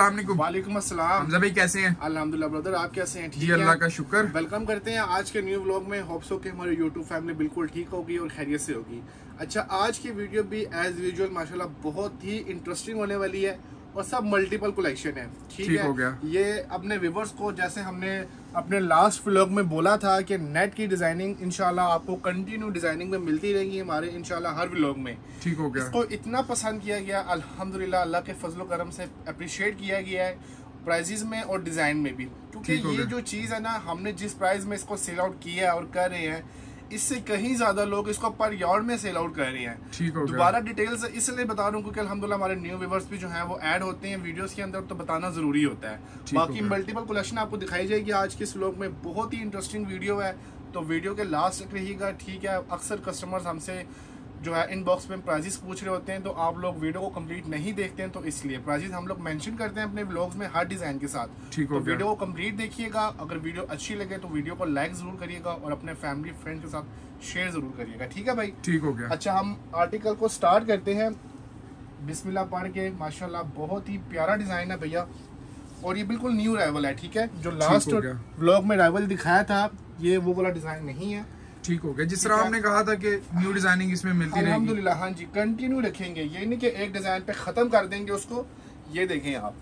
अस्सलाम वालेकुम। वालेकुम अस्सलाम। हमजा भाई कैसे हैं? अल्हम्दुलिल्लाह ब्रदर, आप कैसे हैं? जी अल्लाह का शुक्र। वेलकम करते हैं आज के न्यू व्लॉग में। होप सो कि हमारी यूट्यूब फैमिली बिल्कुल ठीक होगी और खैरियत से होगी। अच्छा, आज की वीडियो भी एज यूजुअल माशाल्लाह बहुत ही इंटरेस्टिंग होने वाली है और सब मल्टीपल कलेक्शन है। ठीक है, हो गया। ये अपने व्यूवर्स को, जैसे हमने अपने लास्ट व्लॉग में बोला था कि नेट की डिजाइनिंग इंशाल्लाह आपको कंटिन्यू डिजाइनिंग में मिलती रहेगी हमारे इंशाल्लाह हर व्लॉग में। ठीक हो गया। इसको इतना पसंद किया गया अल्हम्दुलिल्लाह, अल्लाह के फजलो करम से अप्रिशिएट किया गया है प्राइजेस में और डिजाइन में भी, क्योंकि ये जो चीज है ना, हमने जिस प्राइस में इसको सेल आउट किया है और कर रहे हैं, इससे कहीं ज्यादा लोग इसको पर यार्ड में सेल आउट कर रहे हैं। ठीक हो गया। दोबारा डिटेल्स इसलिए बता रहा हूँ क्योंकि अल्हम्दुलिल्लाह हमारे न्यू व्यूवर्स भी जो हैं वो ऐड होते हैं वीडियोस के अंदर, तो बताना जरूरी होता है। बाकी मल्टीपल कलेक्शन आपको दिखाई जाएगी आज के इस व्लॉग में। बहुत ही इंटरेस्टिंग वीडियो है, तो वीडियो के लास्ट तक रहिएगा। ठीक है, अक्सर कस्टमर्स हमसे जो है इनबॉक्स में प्राइजेस पूछ रहे होते हैं, तो आप लोग वीडियो को कंप्लीट नहीं देखते हैं, तो इसलिए प्राइजेस हम लोग मेंशन करते हैं अपने व्लॉग्स में हर डिजाइन के साथ। तो वीडियो को कंप्लीट देखिएगा। अगर वीडियो अच्छी लगे तो वीडियो को लाइक जरूर करिएगा और अपने फैमिली फ्रेंड के साथ शेयर जरूर करिएगा। ठीक है भाई? ठीक हो गया। अच्छा, हम आर्टिकल को स्टार्ट करते हैं बिस्मिल्लाह पढ़ के। माशाल्लाह बहुत ही प्यारा डिजाइन है भैया, और ये बिल्कुल न्यू अराइवल है। ठीक है, जो लास्ट व्लॉग में अराइवल दिखाया था ये वो वाला डिजाइन नहीं है। ठीक हो गया। जिस तरह आपने कहा था कि न्यू डिजाइनिंग इसमें मिलती रहेगी, अल्हम्दुलिल्लाह हाँ जी, कंटिन्यू रखेंगे। ये नहीं कि एक डिजाइन पे खत्म कर देंगे उसको। ये देखें आप,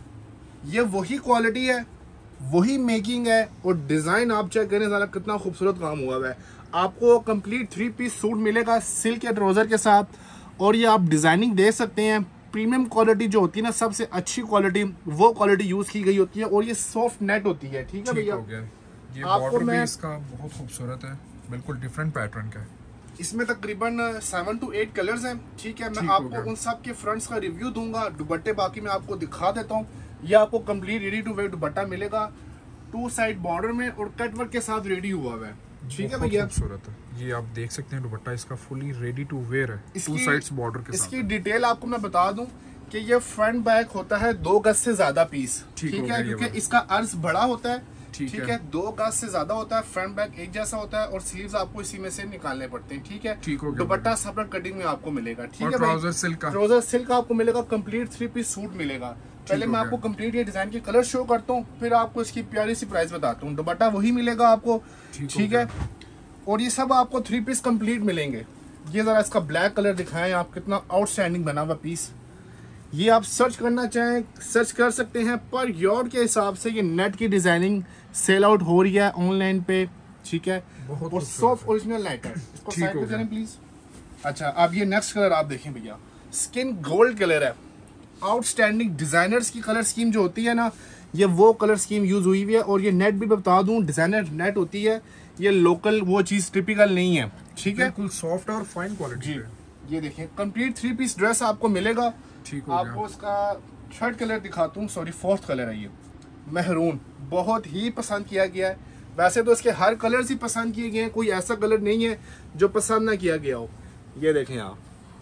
ये वही क्वालिटी है, वही मेकिंग है, और डिजाइन आप चेक करें जरा कितना खूबसूरत काम हुआ है। आपको कंप्लीट 3 पीस सूट मिलेगा सिल्क के ट्राउजर के साथ, और ये आप डिजाइनिंग देख सकते हैं। प्रीमियम क्वालिटी जो होती है ना, सबसे अच्छी क्वालिटी, वो क्वालिटी यूज की गई होती है, और ये सॉफ्ट नेट होती है। ठीक है भैया, ये बॉर्डर भी इसका बहुत खूबसूरत है, बिल्कुल डिफरेंट पैटर्न का है। इसमें तकरीबन 7 to 8 कलर्स हैं। ठीक है, मैं आपको उन सब के फ्रंट्स का रिव्यू दूंगा। दुपट्टे बाकी मैं आपको दिखा देता हूँ। ये आपको complete ready to wear dupatta मिलेगा, 2 साइड बॉर्डर में और कट वर्क के साथ रेडी हुआ हुआ है। ठीक है भैया, खूबसूरत है। ये आप देख सकते हैं दुपट्टा इसका फुली रेडी टू वेयर है, 2 साइड्स बॉर्डर के साथ। इसकी डिटेल आपको मैं बता दूं कि ये फ्रंट बैक होता है 2 गज से ज्यादा पीस। ठीक है, क्योंकि इसका अर्ज बड़ा होता है। ठीक है, 2 गज से ज्यादा होता है, फ्रंट बैक एक जैसा होता है, और स्लीव्स आपको इसी में से निकालने पड़ते हैं। ठीक है, दुपट्टा सेपरेट कटिंग में आपको मिलेगा। ठीक है, ट्राउजर सिल्क आपको मिलेगा, कंप्लीट 3 पीस सूट मिलेगा। पहले मैं आपको कंप्लीट ये डिजाइन के कलर शो करता हूँ, फिर आपको इसकी प्यारी सी प्राइस बताता हूँ। दुपट्टा वही मिलेगा आपको। ठीक है, और ये सब आपको 3 पीस कंप्लीट मिलेंगे। ये जरा इसका ब्लैक कलर दिखाएं आप, कितना आउटस्टैंडिंग बना हुआ पीस। ये आप सर्च करना चाहें सर्च कर सकते हैं, पर यार्ड के हिसाब से ये नेट की डिजाइनिंग सेल आउट हो रही है ऑनलाइन पे। ठीक है, और सॉफ्ट ओरिजिनल नेट है। इसको साइड पे करें प्लीज। अच्छा, अब ये नेक्स्ट कलर आप देखें भैया, स्किन गोल्ड कलर है। आउटस्टैंडिंग डिजाइनर्स की कलर स्कीम जो होती है ना, ये वो कलर स्कीम यूज हुई हुई है। और ये नेट भी बता दूं, डिजाइनर नेट होती है, ये लोकल वो चीज टिपिकल नहीं है। ठीक है, बिल्कुल सॉफ्ट और फाइन क्वालिटी है। ये देखिए, कंप्लीट 3 पीस ड्रेस आपको मिलेगा। आपको इसका थर्ड कलर दिखाता हूँ, सॉरी 4th कलर है ये मेहरून। बहुत ही पसंद किया गया है। वैसे तो इसके हर कलर ही पसंद किए गए हैं, कोई ऐसा कलर नहीं है जो पसंद ना किया गया हो। ये देखें आप,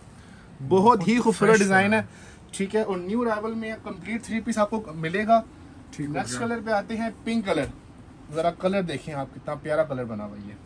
बहुत ही खूबसूरत डिजाइन है। ठीक है, और न्यू अराइवल में कंप्लीट 3 पीस आपको मिलेगा। नेक्स्ट कलर पे आते हैं, पिंक कलर। जरा कलर देखें आप, कितना प्यारा कलर बना हुआ है।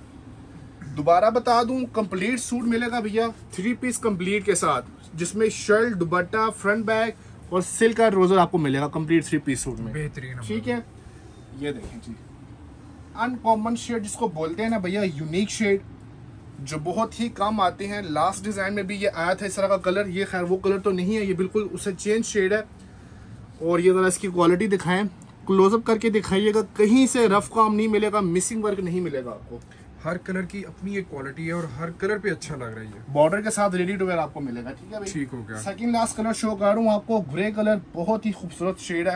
दोबारा बता दूं, कंप्लीट सूट मिलेगा भैया 3 पीस कंप्लीट के साथ, जिसमें शर्ट, दुपट्टा, फ्रंट बैग और सिल्क का ट्राउजर आपको मिलेगा कंप्लीट 3 पीस सूट में। बेहतरीन। ठीक है, ये देखें जी, अनकॉमन शेड जिसको बोलते हैं ना भैया, यूनिक शेड जो बहुत ही कम आते हैं। लास्ट डिजाइन में भी ये आया था इस तरह का कलर। ये खैर वो कलर तो नहीं है, ये बिल्कुल उससे चेंज शेड है। और ये जरा इसकी क्वालिटी दिखाएं, क्लोजअप करके दिखाइएगा, कहीं से रफ काम नहीं मिलेगा, मिसिंग वर्क नहीं मिलेगा आपको। हर कलर की अपनी एक क्वालिटी है और हर कलर पे अच्छा लग रही है। बॉर्डर के साथ रेडी टू वेयर आपको मिलेगा। ठीक है भाई? ठीक हो गया। सेकंड लास्ट कलर शो कर रहा हूँ आपको, ग्रे कलर, बहुत ही खूबसूरत शेड है।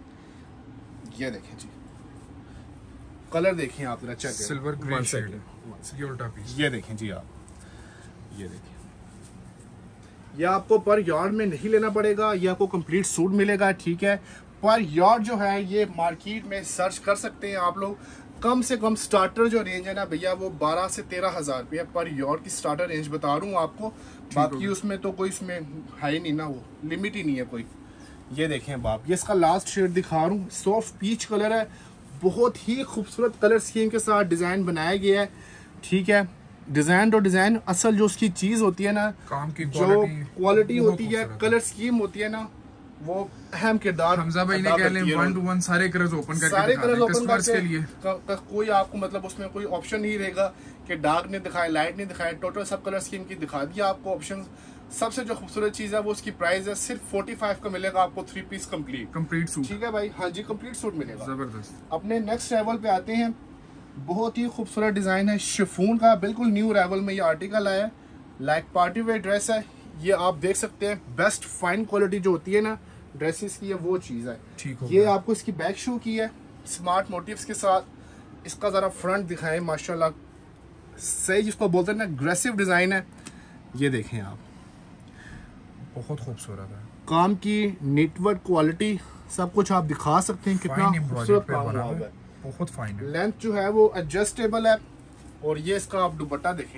ये देखें जी, कलर देखिए आप, जरा चेक करें, सिल्वर ग्रे शेड है। ये उल्टा पीस, ये देखें जी आप, ये देखिए, ये आपको पर यार्ड में नहीं लेना पड़ेगा, ये आपको कंप्लीट सूट मिलेगा। ठीक है, पर यार्ड जो है ये मार्केट में सर्च कर सकते हैं आप लोग। कम से कम स्टार्टर जो रेंज है ना भैया, वो 12 से 13 हज़ार रुपये पर यार्ड की स्टार्टर रेंज बता रहा हूँ आपको। बाकी उसमें तो कोई इसमें है ही नहीं ना, वो लिमिट ही नहीं है कोई। ये देखें बाप, ये इसका लास्ट शेड दिखा रहा हूँ, सॉफ्ट पीच कलर है। बहुत ही खूबसूरत कलर स्कीम के साथ डिजाइन बनाया गया है। ठीक है, डिजाइन तो डिजाइन, असल जो उसकी चीज होती है ना, काम की जो क्वालिटी होती है, कलर स्कीम होती है ना, वो अहम किरदार हमजा भाई ने कह लें 1 to 1 सारे कलर्स ओपन करके सारे कलर्स ओपन कस्टमर्स के लिए कोई आपको मतलब उसमें कोई ऑप्शन नहीं रहेगा कि डार्क नहीं दिखाए, लाइट नहीं दिखाए, टोटल सब कलर स्कीम की दिखा दिया आपको ऑप्शन। सबसे जो खूबसूरत चीज है वो उसकी प्राइस है सिर्फ 45 का मिलेगा आपको 3 पीस कंप्लीट सूट। ठीक है भाई, हाँ जी कंप्लीट सूट मिलेगा। जबरदस्त। अपने नेक्स्ट लेवल पे आते हैं, बहुत ही खूबसूरत डिजाइन है शिफॉन का, बिल्कुल न्यू अराइवल में ये आर्टिकल आया है, लाइक पार्टी वेयर ड्रेस है। ये आप देख सकते हैं बेस्ट फाइन क्वालिटी जो होती है ना ड्रेसेस की है वो चीज है। ये आपको इसकी बैक शो की है स्मार्ट मोटिव्स के साथ। इसका जरा फ्रंट दिखाएं, माशाल्लाह सही जिसको बोलते हैं ना अग्रेसिव डिजाइन है। ये देखें आप, बहुत खूबसूरत है, काम की नेटवर्क क्वालिटी सब कुछ आप दिखा सकते हैं कितना खूबसूरत काम हुआ है, बहुत फाइन है। लेंथ जो है वो एडजस्टेबल है। और ये इसका आप दुपट्टा देखें,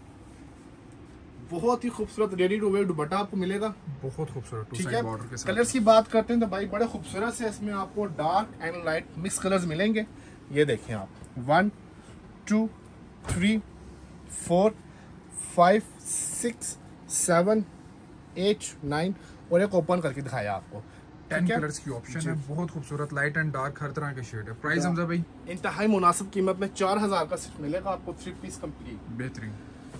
बहुत ही खूबसूरत रेडी टू वेयर दुपट्टा आपको मिलेगा, बहुत खूबसूरत। ठीक है, कलर्स की बात करते हैं तो भाई बड़े खूबसूरत से इसमें आपको dark and light mix colours मिलेंगे। ये देखें आप, 1 2 3 4 5 6 7 8 9 और एक ओपन करके दिखाया आपको। 10 कलर्स की ऑप्शन है, बहुत खूबसूरत लाइट एंड डार्क हर तरह के शेड है। प्राइस हमजा भाई इंतहाई मुनासिब कीमत में 4000 का सिर्फ मिलेगा आपको 3 पीस कंप्लीट। बेहतरीन।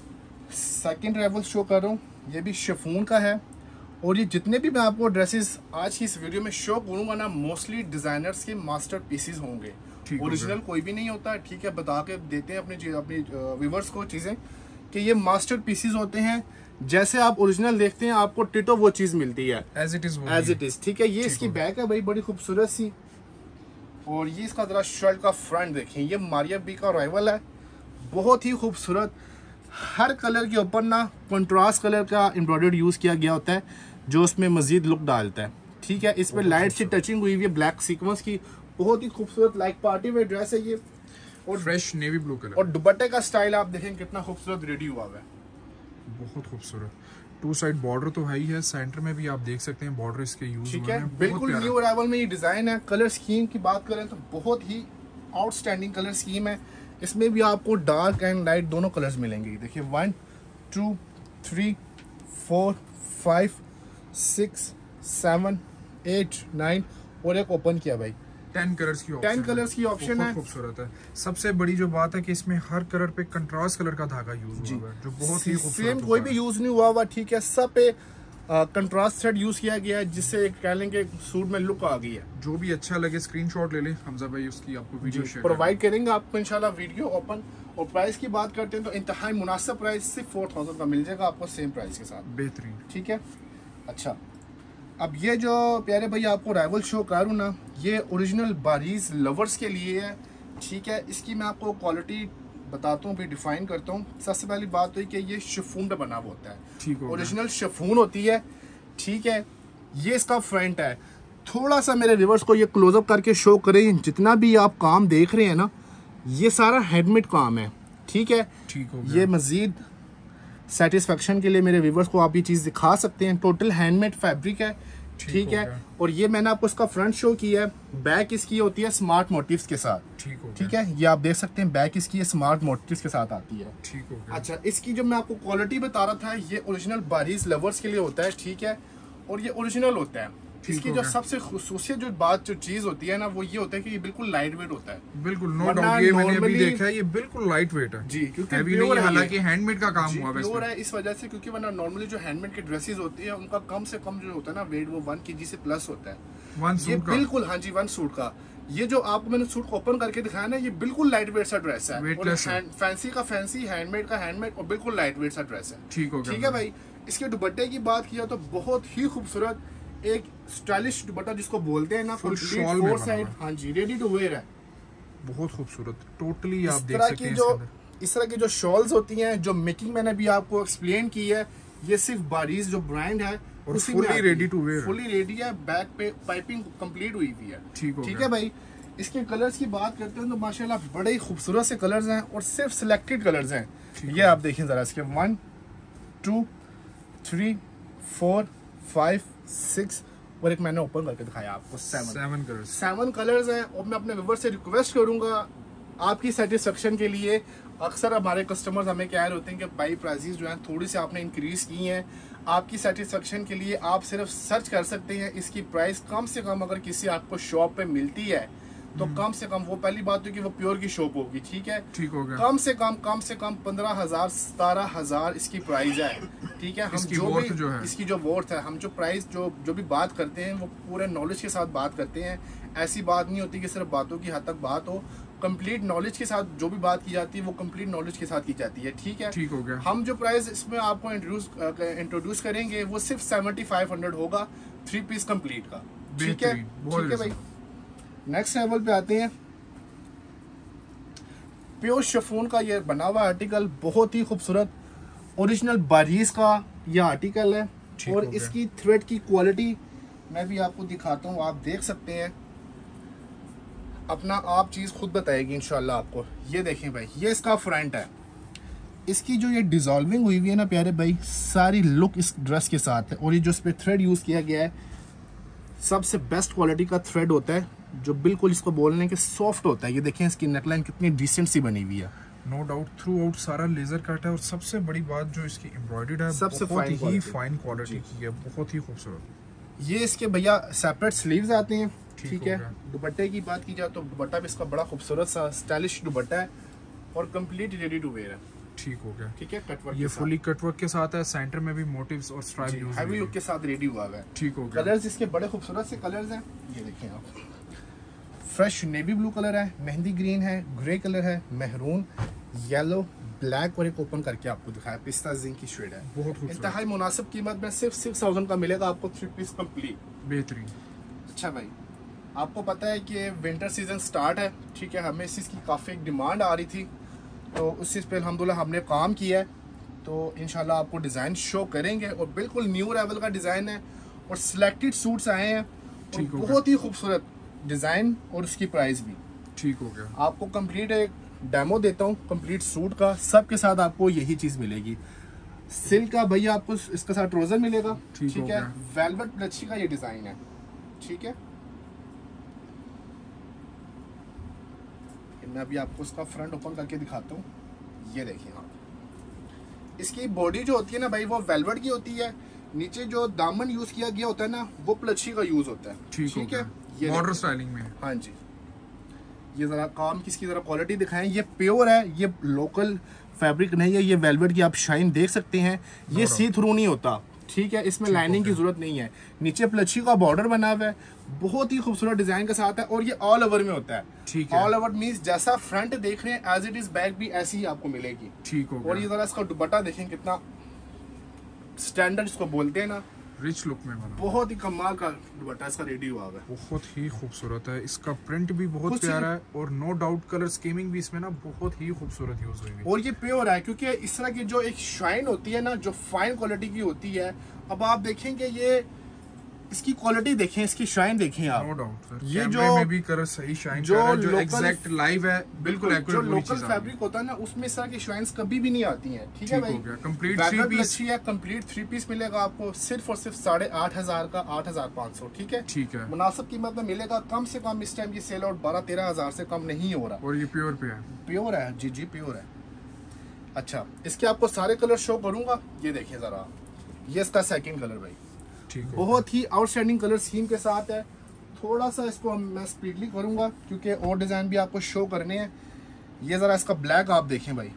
सेकंड रेवल शो कर रहा हूँ, ये भी शिफॉन का है। और ये जितने भी मैं आपको ड्रेसेस आज की इस वीडियो में शो करूंगा ना मोस्टली डिजाइनर्स के मास्टर पीसेस होंगे, ओरिजिनल कोई भी नहीं होता है। ठीक है, बता के देते हैं अपने व्यूअर्स को चीजें कि ये मास्टर पीसेस होते हैं। जैसे आप ओरिजिनल देखते हैं आपको टिटो वो चीज मिलती है एज इट इज। ठीक है, ये इसकी बैक है भाई बड़ी खूबसूरत सी। और ये इसका जरा शर्ट का फ्रंट देखें, ये मारिया बी का राइवल है, बहुत ही खूबसूरत। हर कलर के ऊपर ना कंट्रास्ट कलर का एम्ब्रॉयडर्ड यूज किया गया होता है जो उसमें मजीद लुक डालता है। ठीक है, इसमें लाइट सी टचिंग हुई हुई है ब्लैक सीक्वेंस की, बहुत ही खूबसूरत लाइक पार्टी वेयर ड्रेस है ये। और फ्रेश नेवी ब्लू कलर। और दुपट्टे का स्टाइल आप देखें कितना खूबसूरत रेडी हुआ है, बहुत खूबसूरत। 2 साइड बॉर्डर तो है ही है, सेंटर में भी आप देख सकते हैं बॉर्डर इसके यूज हुए हैं। बिल्कुल न्यू अराइवल में ये डिजाइन है। कलर स्कीम की बात करें तो बहुत ही आउटस्टैंडिंग कलर स्कीम है। इसमें भी आपको डार्क एंड लाइट दोनों कलर्स मिलेंगे। देखिए 1 2 3 4 5 6 7 8 9 और एक ओपन किया भाई। 10 कलर्स की ऑप्शन है, खूबसूरत है। सबसे बड़ी जो बात है कि इसमें हर कलर पे कंट्रास्ट कलर का धागा यूज हुआ है जो बहुत ही खूबसूरत। सेम कोई भी यूज नहीं हुआ। ठीक है, सब पे कंट्रास्ट थ्रेड यूज किया गया है जिससे कह लें कि सूट में लुक आ गई है। जो भी अच्छा लगे स्क्रीनशॉट ले लें, हमजा भाई उसकी आपको वीडियो शेयर प्रोवाइड करेंगे आपको इंशाल्लाह वीडियो ओपन। और प्राइस की बात करते हैं तो इंतहाई मुनासिब प्राइस सिर्फ 4000 का मिल जाएगा आपको सेम प्राइस के साथ। बेहतरीन। ठीक है, अच्छा अब ये जो प्यारे भाई आपको राइवल शो करूँ ना, ये ओरिजिनल बारीज लवर्स के लिए है। ठीक है, इसकी मैं आपको क्वालिटी बताता हूँ, भी डिफाइन करता हूँ। सबसे पहली बात तो कि ये शिफॉन पे बना हुआ होता है, ओरिजिनल शिफॉन होती है। ठीक है, ये इसका फ्रंट है। थोड़ा सा मेरे व्यूअर्स को ये क्लोजअप करके शो करें, जितना भी आप काम देख रहे हैं ना ये सारा हैंडमेड काम है। ठीक है, ये मजीद सेटिस्फेक्शन के लिए मेरे व्यूअर्स को आप ये चीज दिखा सकते हैं, टोटल हैंडमेड फैब्रिक है। ठीक है, और ये मैंने आपको इसका फ्रंट शो किया है। बैक इसकी होती है स्मार्ट मोटिव्स के साथ। ठीक है, ये आप देख सकते हैं बैक इसकी स्मार्ट मोटिव्स के साथ आती है। ठीक हो गया। अच्छा, इसकी जो मैं आपको क्वालिटी बता रहा था, ये ओरिजिनल बारीज लवर्स के लिए होता है। ठीक है, और ये ओरिजिनल होता है। इसकी जो सबसे खूबसूरत जो चीज होती है ना वो ये होता है कि ये बिल्कुल लाइट वेट होता है। बिल्कुल, नो डाउट, ये मैंने अभी देखा है, ये बिल्कुल लाइट वेट है जी, क्योंकि हालांकि हैंडमेड का काम हुआ प्योर है इस वजह से, क्योंकि वरना नॉर्मली जो हैंडमेड की ड्रेसेस होती है उनका कम से कम जो होता है ना वेट वो 1 kg से प्लस होता है। ये बिल्कुल, हाँ जी, 1 सूट का। ये जो आपको मैंने सूट को ओपन करके दिखाया ना, ये बिल्कुल लाइट वेट सा ड्रेस है, फैंसी का फैंसी, हैंडमेड का हैंडमेड और बिल्कुल लाइट वेट सा ड्रेस है। ठीक है भाई, इसके दुपट्टे की बात किया तो बहुत ही खूबसूरत एक स्टाइलिश दुपट्टा जिसको बोलते हैं ना, फुल फोर साइड, हाँ जी, रेडी टू वेयर है, बहुत खूबसूरत। टोटली आप देख सकते हैं इस तरह की जो शॉल्स होती हैं, जो मेकिंग मैंने भी आपको एक्सप्लेन की है, ये सिर्फ बारीज जो ब्रांड है और fully ready to wear, fully ready है। बैक पे पाइपिंग कंप्लीट हुई हुई है। ठीक है भाई, इसके कलर्स की बात करते हैं तो माशाल्लाह बड़े ही खूबसूरत से कलर्स हैं और सिर्फ सिलेक्टेड कलर्स हैं। ये आप देखें जरा, इसके 1 2 3 4 5 6 और एक मैंने ओपन करके दिखाया आपको 7 कलर्स हैं। और मैं अपने व्यूअर्स से रिक्वेस्ट करूंगा आपकी सेटिस्फेक्शन के लिए अक्सर हमारे कस्टमर्स हमें कह रहे होते हैं कि भाई प्राइसेस जो हैं थोड़ी सी आपने इंक्रीज की हैं, आपकी सेटिस्फेक्शन के लिए आप सिर्फ सर्च कर सकते हैं इसकी प्राइस कम से कम अगर किसी आपको शॉप पे मिलती है तो कम से कम, वो पहली बात है कि वो प्योर की शॉप होगी, ठीक है, ठीक हो गया। कम से कम 15,000 17,000 इसकी प्राइस है, ठीक है। हम जो है इसकी जो वर्थ है, हम जो प्राइस जो भी बात करते हैं वो पूरे नॉलेज के साथ बात करते हैं। ऐसी बात नहीं होती कि सिर्फ बातों की हद तक बात हो, कंप्लीट नॉलेज के साथ जो भी बात की जाती है वो कंप्लीट नॉलेज के साथ की जाती है, ठीक है। ठीक हो गया। हम जो प्राइस इसमें आपको इंट्रोड्यूस करेंगे वो सिर्फ 7500 होगा 3 पीस कंप्लीट का, ठीक है, ठीक है भाई। नेक्स्ट लेवल पे आते हैं। प्योर शिफॉन का ये बना हुआ आर्टिकल, बहुत ही खूबसूरत ओरिजिनल बारीज का ये आर्टिकल है, और इसकी थ्रेड की क्वालिटी मैं भी आपको दिखाता हूँ, आप देख सकते हैं, अपना आप चीज़ खुद बताएगी इंशाल्लाह आपको। ये देखें भाई, ये इसका फ्रंट है, इसकी जो ये डिजॉल्विंग हुई हुई है ना प्यारे भाई, सारी लुक इस ड्रेस के साथ है। और ये जो इस पर थ्रेड यूज़ किया गया है सबसे बेस्ट क्वालिटी का थ्रेड होता है, जो बिल्कुल इसको बोलने के सॉफ्ट होता है। ये देखें इसकी नेकलाइन कितनी डिसेंट सी बनी हुई है, नो डाउट थ्रू आउट सारा लेजर कट है, और सबसे बड़ी बात जो इसकी एम्ब्रॉयडर्ड है सबसे बहुत ही फाइन क्वालिटी की है, बहुत ही खूबसूरत। ये इसके भैया सेपरेट स्लीव्स आते हैं, ठीक है। दुपट्टे की बात की जाए तो दुपट्टा भी इसका बड़ा खूबसूरत सा स्टाइलिश दुपट्टा है और कंप्लीट रेडी टू वेयर है, ठीक हो गया, ठीक है। कटवर्क ये फुली कटवर्क के साथ है, सेंटर में भी मोटिव्स और स्ट्राइप यूज हैवी लुक के साथ रेडी हुआ है, ठीक हो गया। कलर्स इसके बड़े खूबसूरत से कलर्स हैं, ये देखें आप, फ्रेश नेवी ब्लू कलर है, मेहंदी ग्रीन है, ग्रे कलर है, मेहरून, येलो, ब्लैक, और एक ओपन करके आपको दिखाया पिस्ता जिंक की शेड है, बहुत इंतहाई मुनासिब कीमत में सिर्फ 6000 का मिलेगा आपको 3 पीस कंप्लीट, बेहतरीन। अच्छा भाई, आपको पता है कि विंटर सीजन स्टार्ट है, ठीक है, हमें इस चीज़ की काफ़ी डिमांड आ रही थी, तो उस चीज़ पे अल्हम्दुलिल्लाह हमने काम किया है, तो इंशाल्लाह आपको डिज़ाइन शो करेंगे, और बिल्कुल न्यू लेवल का डिज़ाइन है, और सिलेक्टेड सूट्स आए हैं, और बहुत ही खूबसूरत डिज़ाइन, और उसकी प्राइस भी, ठीक हो गया। आपको कंप्लीट एक डेमो देता हूँ कंप्लीट सूट का, सबके साथ आपको यही चीज़ मिलेगी। सिल्क का भैया आपको इसके साथ ट्राउजर मिलेगा, ठीक है, वेलवेट प्लची का ये डिज़ाइन है, ठीक है। मैं अभी आपको इसका फ्रंट ओपन करके दिखाता हूँ, ये देखिए आप, इसकी बॉडी जो होती है ना भाई वो वेलवेट की होती है, नीचे जो दामन यूज किया गया होता है ना वो प्लची का यूज होता है, ठीक है, ये बॉर्डर स्टाइलिंग में। हाँ जी, ये जरा काम की इसकी जरा क्वालिटी दिखाएं, ये प्योर है, ये लोकल फैब्रिक नहीं है, ये वेलवेट की आप शाइन देख सकते हैं, ये सी थ्रू नहीं होता, ठीक है, इसमें लाइनिंग की जरूरत नहीं है, नीचे प्लची का बॉर्डर बना हुआ है, बहुत ही खूबसूरत डिजाइन के साथ है, और ये ऑल ओवर में होता है, ठीक है, ऑल ओवर मींस जैसा फ्रंट देख रहे हैं एज इट इज बैक भी ऐसी ही आपको मिलेगी, ठीक हो गया। और ये जरा इसका दुपट्टा देखें कितना स्टैंडर्ड इसको बोलते हैं ना, रिच लुक में बना, बहुत ही कमाल का दुपट्टा इसका रेडी हुआ है, बहुत ही खूबसूरत है, इसका प्रिंट भी बहुत प्यारा है, और नो डाउट कलर स्कीमिंग भी इसमें ना बहुत ही खूबसूरत यूज हुई है, और ये प्योर है, क्योंकि इस तरह की जो एक शाइन होती है ना जो फाइन क्वालिटी की होती है, अब आप देखेंगे ये इसकी क्वालिटी देखें, इसकी शाइन देखें आप, नो डाउट सर, ये जो में भी कलर सही शाइन कर रहा है, जो एग्जैक्ट लाइव है, बिल्कुल जो लोकल फैब्रिक होता है ना उसमें इस तरह की शाइन्स कभी भी नहीं आती हैं, ठीक है भाई। कंप्लीट 3 पीस अच्छी है, कंप्लीट 3 पीस मिलेगा आपको सिर्फ और सिर्फ 8,500 का, 8,500, ठीक है, ठीक है, मुनासिब कीमत में मिलेगा, कम से कम इस टाइम की सेल आउट 12-13,000 से कम नहीं हो रहा, और ये प्योर पे है, प्योर है जी जी प्योर है। अच्छा, इसके आपको सारे कलर शो करूंगा, ये देखिए जरा, ये इसका सेकंड कलर भाई, बहुत ही आउटस्टैंडिंग कलर स्कीम के साथ है, थोड़ा सा इसको मैं स्पीडली करूंगा क्योंकि और डिजाइन भी आपको शो करने हैं। ये जरा इसका ब्लैक आप देखें भाई,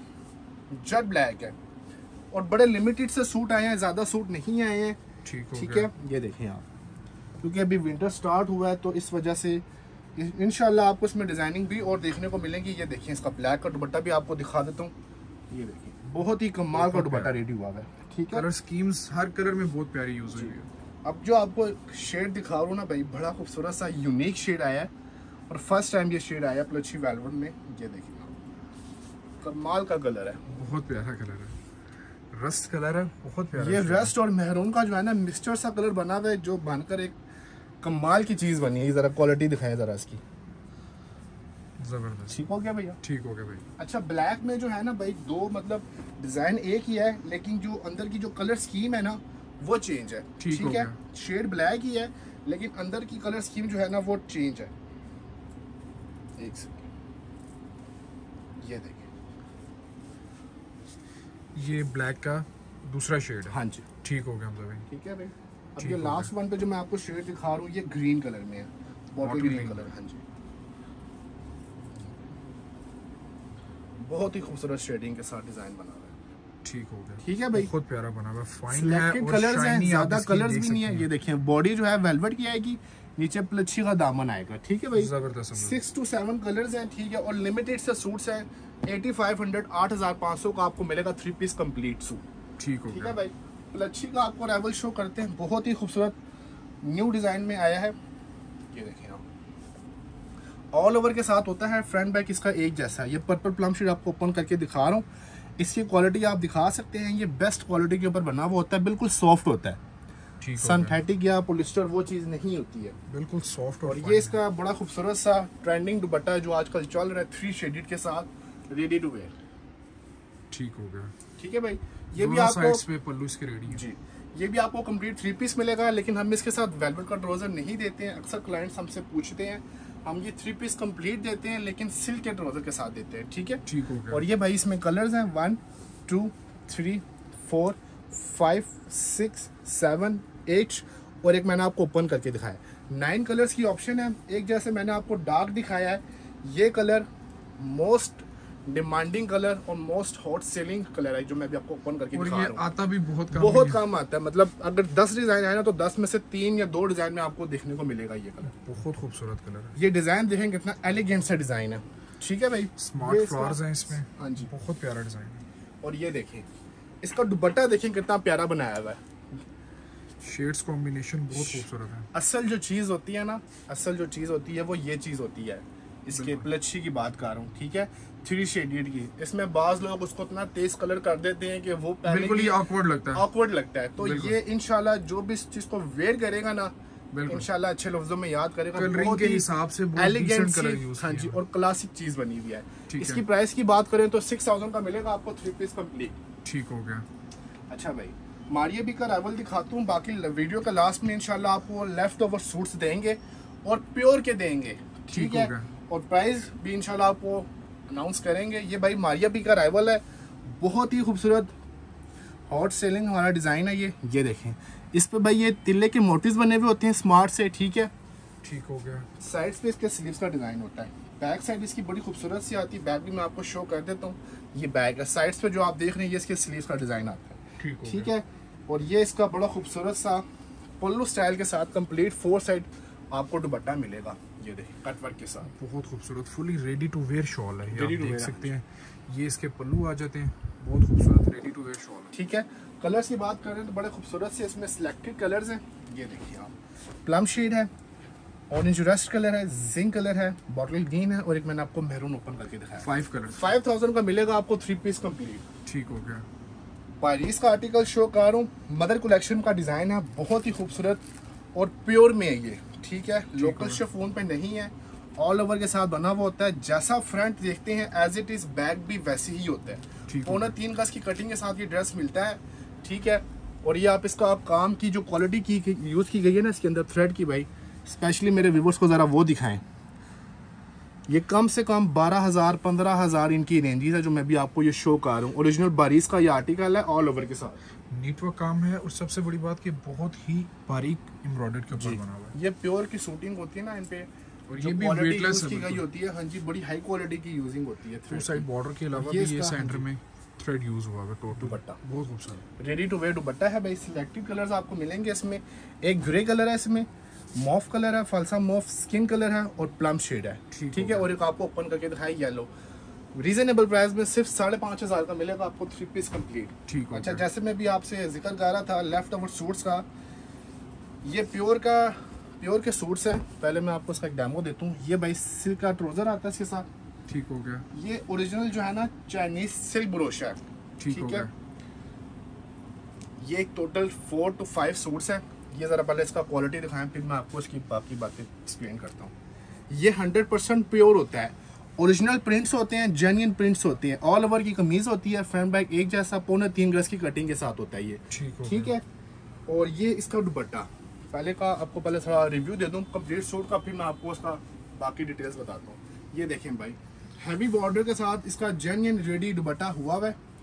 जेट ब्लैक है, और बड़े लिमिटेड से सूट आए हैं, ज्यादा सूट नहीं आए हैं, ठीक है, ये देखें आप, क्योंकि अभी विंटर स्टार्ट हुआ है तो इस वजह से इंशाल्लाह आपको इसमें डिजाइनिंग भी और देखने को मिलेंगी। ये देखिए इसका ब्लैक का दुपट्टा भी आपको दिखा देता हूँ, ये देखिए बहुत ही कमाल का दुपट्टा रेडी हुआ है, ठीक है, कलर स्कीम्स हर कलर में बहुत प्यारी यूज हुई है। अब जो आपको शेड दिखा रहा हूँ ना भाई, बड़ा खूबसूरत सा यूनिक शेड आया है, और फर्स्ट टाइम ये शेड आया प्लची वेलवेट में, ये देखिए कमाल का कलर है, बहुत प्यारा कलर है, रस्ट कलर है, बहुत प्यारा, ये रस्ट और मेहरून का जो है ना मिक्सचर सा कलर बना हुआ है, जो बनकर एक कमाल की चीज बनी है। जरा क्वालिटी दिखाएं जरा इसकी, जबरदस्त, ठीक हो गया भैया, ठीक हो गया भाई। अच्छा, ब्लैक में जो है ना भाई दो मतलब डिजाइन एक ही है, लेकिन जो अंदर की जो कलर स्कीम है ना वो चेंज है, ठीक है, शेड ब्लैक ही है लेकिन अंदर की कलर स्कीम जो है ना वो चेंज है। एक सेकंड, ये देखिए ये ब्लैक का दूसरा शेड है। हाँ जी, ठीक हो गया हमजा भाई। ठीक है भाई। अब ये लास्ट वन पे जो मैं आपको शेड दिखा रहा हूँ, ये ग्रीन कलर में है, बॉटल ग्रीन कलर। हाँ जी, बहुत ही खूबसूरत शेडिंग के साथ डिजाइन बना हुआ है। ठीक हो गया, ठीक है भाई, बहुत प्यारा बना हुआ है, फाइन है और कलर्स हैं, ज्यादा कलर्स भी नहीं है। है। ये देखिए बॉडी जो है वेलवेट की आएगी, नीचे प्लच्छी का दामन आएगा। ठीक है भाई, जबरदस्त। 6 to 7 कलर्स हैं। ठीक है, और लिमिटेड से सूट्स हैं। 8500 8500 का आपको मिलेगा 3 पीस कंप्लीट सूट। ठीक हो ठीक है भाई, प्लच्छी का आपको राइवल शो करते हैं, बहुत ही खूबसूरत न्यू डिजाइन में आया है। ये देखिए आप, ऑल ओवर के साथ होता है, फ्रंट बैक इसका एक जैसा है। ये पर्पल प्लम शेड आपको ओपन करके दिखा रहा हूँ, इसकी क्वालिटी आप दिखा सकते हैं। ये बेस्ट क्वालिटी के ऊपर बना हुआ होता है, बिल्कुल सॉफ्ट होता है, सिंथेटिक या पॉलिस्टर वो चीज नहीं होती है, बिल्कुल सॉफ्ट। और ये इसका बड़ा खूबसूरत सा ट्रेंडिंग दुपट्टा है जो आजकल चल रहा है, 3 शेडेड के साथ, रेडी टू वेयर। ठीक हो गया। ठीक है भाई, ये भी आपको साइड्स पे पल्लू इसके रेडी है जी, ये भी आपको कंप्लीट 3 पीस मिलेगा, लेकिन हम इसके साथ वेलवेट का ट्राउजर नहीं देते हैं। अक्सर क्लाइंट्स हमसे पूछते हैं, हम ये 3 पीस कंप्लीट देते हैं लेकिन सिल्क के ट्राउजर के साथ देते हैं। ठीक है, ठीक हो गया। और ये भाई इसमें कलर्स हैं 1 2 3 4 5 6 7 8, और एक मैंने आपको ओपन करके दिखाया, 9 कलर्स की ऑप्शन है। एक जैसे मैंने आपको डार्क दिखाया है, ये कलर मोस्ट डिमांडिंग कलर और मोस्ट हॉट सेलिंग कलर है जो मैं भी आपको ओपन करके दिखा रहा हूं। आता भी बहुत कम आता है, मतलब अगर 10 डिजाइन आए ना तो 10 में से 3 या 2 डिजाइन में आपको देखने को मिलेगा ये कलर। बहुत खूबसूरत कलर है। ये डिजाइन देखें कितना एलिगेंट सा डिजाइन है। ठीक है भाई, स्मार्ट फ्लावर्स हैं इसमें। हाँ जी, बहुत प्यारा डिजाइन है। और ये देखें इसका दुपट्टा, देखें कितना प्यारा बनाया हुआ है, शेड्स कॉम्बिनेशन बहुत खूबसूरत है। असल जो चीज होती है ना, असल जो चीज होती है वो ये चीज होती है। इसके प्लच्छी की बात कर रहा हूँ, ठीक है, 3 शेडेड की। इसमें बाज लोग उसको इतना तेज कलर कर देते हैं कि वो बिल्कुल ही ऑकवर्ड लगता है। तो ये इंशाल्लाह जो भी इस चीज को वेयर करेगा ना, इंशाल्लाह अच्छे लफ्जों में याद करेगा, कलरिंग के हिसाब से एलिगेंट कलर यूज। हाँ जी, और क्लासिक चीज बनी हुई है। इसकी प्राइस की बात करें तो 6000 का मिलेगा आपको 3 पीस कंप्लीट। ठीक हो गया। अच्छा भाई, मारिया भी का राइवल दिखाता हूँ, बाकी वीडियो का लास्ट में इंशाल्लाह आपको लेफ्ट ओवर सूट्स देंगे और प्योर के देंगे। ठीक है, और प्राइस भी इंशाल्लाह आपको अनाउंस करेंगे। ये भाई मारिया भी का राइवल है, बहुत ही खूबसूरत हॉट सेलिंग हमारा डिजाइन है ये देखें, इस पे भाई ये तिल्ले के मोटिव्स बने हुए होते हैं स्मार्ट से। ठीक है, ठीक हो गया। साइड्स पे इसके स्लीव्स का डिजाइन होता है, बैक साइड इसकी बड़ी खूबसूरत सी आती है, बैक भी मैं आपको शो कर देता हूँ। ये बैक है, साइड्स पे जो आप देख रहे हैं ये इसके स्लीव्स का डिजाइन आता है। ठीक है, और ये इसका बड़ा खूबसूरत सा पल्लू स्टाइल के साथ कंप्लीट 4 साइड आपको दुपट्टा मिलेगा, ये देखिए कट वर्क के साथ। बहुत खूबसूरत fully ready to wear shawl है, ये आप देख सकते हैं। ये इसके पल्लू आ जाते हैं, बहुत खूबसूरत रेडी टू वेयर शॉल है। ठीक है, कलर्स की बात करें तो बड़े खूबसूरत से इसमें सिलेक्टेड कलर्स हैं। ये देखिए आप, प्लम शेड है, ऑरेंज रस्ट कलर है, जिंक कलर है, बॉटल ग्रीन है, और एक मैंने आपको मैरून ओपन करके दिखाया। 5 कलर, 5000 का मिलेगा आपको 3 पीस कंप्लीट। ठीक हो गया। पारिस का आर्टिकल शो कर रहा हूँ, मदर कलेक्शन का डिजाइन है, बहुत ही खूबसूरत और प्योर में है ये। ठीक है, लोकल शिफॉन पे नहीं है, ऑल ओवर के साथ बना हुआ होता है। जैसा फ्रंट देखते हैं एज इट इज बैक भी वैसे ही होता है। 3.25 गज की कटिंग के साथ ये ड्रेस मिलता है। ठीक है, और ये आप इसका काम की जो क्वालिटी की यूज की गई है ना इसके अंदर थ्रेड की, भाई स्पेशली मेरे व्यूवर्स को जरा वो दिखाएं। ये कम से कम 12000 15000 इनकी रेंजेस है जो मैं भी आपको ये शो कर रहा हूँ। ओरिजिनल बारिश का ये आर्टिकल है, ऑल ओवर के साथ नीटवर्क काम है, और सबसे बड़ी बात कि बहुत ही बारीक एम्ब्रॉयडर्ड के ऊपर बना हुआ है। ये प्योर की शूटिंग होती है ना इन पे, और ये भी वेटलेस की गई होती है। हाँ जी, बड़ी हाई क्वालिटी की यूजिंग होती है। 2 साइड बॉर्डर के अलावा भी ये सेंटर में थ्रेड यूज हुआ है। टोटल दुपट्टा बहुत खूबसूरत रेडी टू वेयर दुपट्टा है भाई। सिलेक्टेड कलर्स आपको मिलेंगे इसमें, एक ग्रे कलर है इसमें, मॉफ कलर है, फलसा मॉफ स्किन कलर है, और प्लम शेड है। ठीक है, और एक आपको ओपन करके दिखाई येलो। रीजनेबल प्राइस में सिर्फ 5500 का मिलेगा आपको 3 पीस कंप्लीट। ठीक है। अच्छा, जैसे मैं भी आपसे जिक्र कर रहा था लेफ्ट ओवर सूट्स का, ये प्योर के सूट्स है। पहले मैं आपको इसका एक डेमो देता हूँ। ये भाई सिल्क का ट्राउजर आता है इसके साथ। ठीक हो गया। ये ओरिजिनल जो है ना चाइनीज सिल्क ब्रोशा है। ठीक हो गया। ये एक टोटल 4 to 5 सूट्स है। ये जरा पहले इसका क्वालिटी दिखाएं, फिर मैं आपको इसकी बाकी बातें एक्सप्लेन करता हूँ। ये 100% प्योर होता है, ओरिजिनल प्रिंट्स होते हैं, जेन्युइन प्रिंट्स होते हैं, ऑल ओवर की कमीज होती है, फ्रंट बैक एक जैसा 3.25 गज की कटिंग के साथ होता है ये। ठीक है, और ये इसका दुपट्टा पहले थोड़ा रिव्यू दे दूं कंप्लीट सूट का, फिर मैं आपको उसका बाकी डिटेल्स बताता हूँ। ये देखें भाई, हैवी बॉर्डर के साथ इसका जेन्युइन रेडी दुपट्टा हुआ है।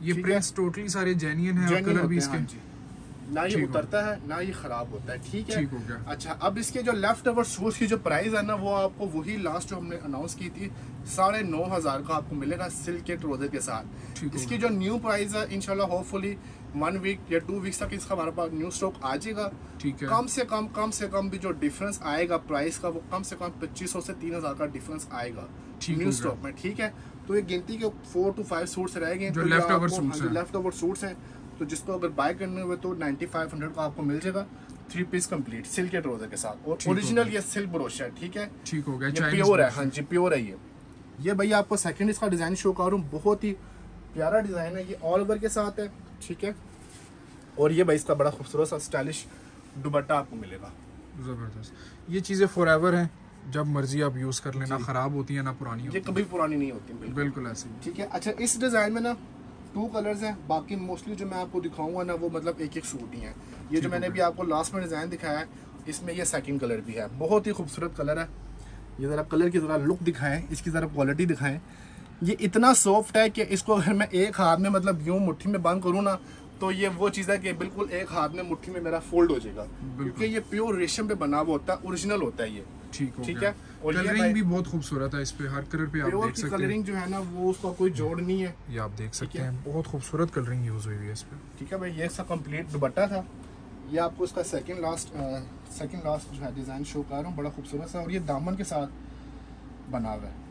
ये प्रिंट्स टोटली सारे जेन्युइन है और कलर भी इसके ना ये उतरता है ना ये खराब होता है। ठीक है, ठीक हो गया। अच्छा, अब इसके जो लेफ्ट ओवर सूट्स की जो प्राइस है ना, वो आपको वही लास्ट जो हमने अनाउंस की थी 9,500 का आपको मिलेगा सिल्क के ट्राउजर के साथ। इसकी जो न्यू प्राइस है इंशाल्लाह होपफुली 1 वीक या 2 वीक्स तक इसका हमारे पास न्यू स्टॉक आ जाएगा। ठीक है, कम से कम भी जो डिफरेंस आएगा प्राइस का, वो कम से कम 2500 से 3,000 का डिफरेंस आएगा न्यू स्टॉक में। ठीक है, तो ये गिनती के 4 to 5 सूट्स रह गए जो लेफ्ट ओवर सूट्स हैं। तो जिसको अगर बाय करने हुए तो 9500 का आपको मिल जाएगा 3 पीस कंप्लीट सिल्क के ट्राउजर के साथ, और ओरिजिनल ये सिल्क ब्रोशा है। ठीक है, ठीक हो गया, प्योर है। हाँ जी, प्योर है ये भैया आपको सेकंड इसका डिजाइन शो कर रहा हूँ, बहुत ही प्यारा डिजाइन है, ये ऑल ओवर के साथ है। ठीक है, और ये भाई इसका बड़ा खूबसूरत सा स्टाइलिश दुपट्टा आपको मिलेगा, जबरदस्त। ये चीजें फॉरएवर हैं, जब मर्जी आप यूज कर लेना, खराब होती है ना पुरानी होती ये कभी पुरानी नहीं होती, बिल्कुल ऐसे। ठीक है, अच्छा, इस डिजाइन में ना 2 कलर्स हैं, बाकी मोस्टली जो मैं आपको दिखाऊंगा ना वो मतलब एक सूट ही है। ये जो मैंने भी आपको लास्ट में डिजाइन दिखाया है, इसमें ये सेकंड कलर भी है, बहुत ही खूबसूरत कलर है। ये ज़रा कलर की ज़रा लुक दिखाएं, इसकी ज़रा क्वालिटी दिखाएं। ये इतना सॉफ्ट है कि इसको अगर मैं एक हाथ में मतलब यूँ मुट्ठी में बंद करूँ ना, तो ये वो चीज़ है कि बिल्कुल एक हाथ में मुट्ठी में मेरा फोल्ड हो जाएगा, क्योंकि ये प्योर रेशम पे बना हुआ होता है, ओरिजिनल होता है ये। ठीक है, और कलरिंग भी बहुत खूबसूरत है इस पे, हर कलर पे आप देख सकते हैं। कलरिंग जो है ना वो उसका कोई जोड़ नहीं है, ये आप देख सकते हैं, बहुत खूबसूरत कलरिंग यूज हुई है इस पे। ठीक है भाई, ये इसका कंप्लीट दुपट्टा था। ये आपको इसका सेकंड लास्ट जो है डिजाइन शो कर रहा हूँ, बड़ा खूबसूरत सा, और ये दामन के साथ बना हुआ है।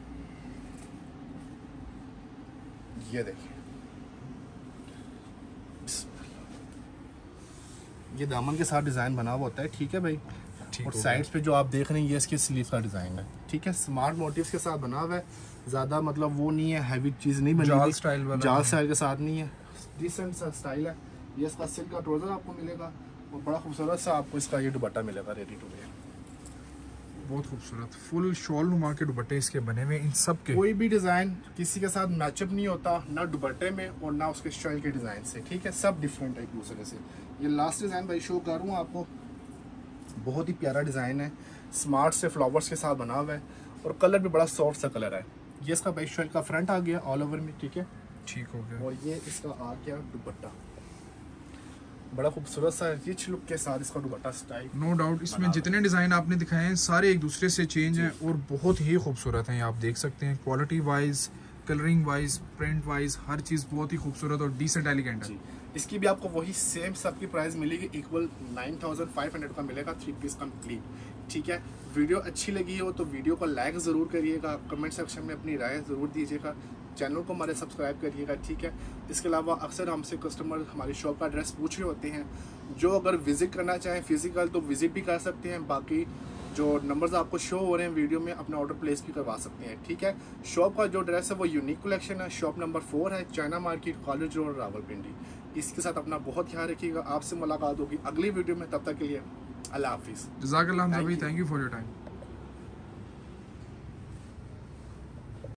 ये देखिए, ये दामन के साथ डिजाइन बना हुआ होता है। ठीक है भाई, और साइड्स पे जो आप देख रहे हैं ये इसके स्लीव का डिजाइन है। ठीक है, स्मार्ट मोटिव्स के साथ बना हुआ है, ज्यादा मतलब वो नहीं है, हैवी चीज नहीं बनी, जाल स्टाइल वाला, जाल स्टाइल के साथ नहीं है, डिसेंट सा स्टाइल है। ये इसका सिल्क का ट्राउजर आपको मिलेगा, और बड़ा खूबसूरत सा आपको इसका ये दुपट्टा मिलेगा रेडी टू वेयर, बहुत खूबसूरत फुल शॉल नुमा के दुपट्टे इसके बने हुए। इन सब के कोई भी डिजाइन किसी के साथ मैचअप नहीं होता, ना दुपट्टे में और ना उसके स्टाइल के डिजाइन से। ठीक है, सब डिफरेंट है एक दूसरे से। ये लास्ट डिजाइन भाई शो कर रहा हूँ आपको, बहुत ही प्यारा डिजाइन है, स्मार्ट से फ्लावर्स के साथ बना हुआ है, और कलर भी बड़ा सॉफ्ट सा कलर है। ये इसका भाई शर्ट का फ्रंट आ गया ऑल ओवर में। ठीक है, ठीक हो गया, और ये इसका आ गया दुपट्टा, बड़ा खूबसूरत सा रिच लुक के साथ इसका दुपट्टा स्टाइल। नो डाउट इसमें जितने डिजाइन आपने दिखाए हैं सारे एक दूसरे से चेंज हैं और बहुत ही खूबसूरत हैं। आप देख सकते हैं quality wise, colouring wise, print wise, हर चीज बहुत ही खूबसूरत और डिसेंट एलिगेंट है। इसकी भी आपको वही सेम सबकी प्राइस मिलेगी, इक्वल 9,500 का मिलेगा 3 पीस कंप्लीट। ठीक है, वीडियो अच्छी लगी हो तो वीडियो को लाइक ज़रूर करिएगा, कमेंट सेक्शन में अपनी राय ज़रूर दीजिएगा, चैनल को हमारे सब्सक्राइब करिएगा। ठीक है, इसके अलावा अक्सर हमसे कस्टमर हमारी शॉप का एड्रेस पूछ रहे होते हैं, जो अगर विज़िट करना चाहें फिजिकल तो विज़िट भी कर सकते हैं, बाकी जो नंबर्स आपको शो हो रहे हैं वीडियो में अपना ऑर्डर प्लेस भी करवा सकते हैं। ठीक है, शॉप का जो एड्रेस है वो यूनिक कलेक्शन है, शॉप नंबर 4 है, China market, college road, Rawalpindi. इसके साथ अपना बहुत ख्याल रखिएगा, आपसे मुलाकात होगी अगली वीडियो में, तब तक के लिए अल्लाह हाफिज़। जज़ाकल्लाह भाई, thank you for your time.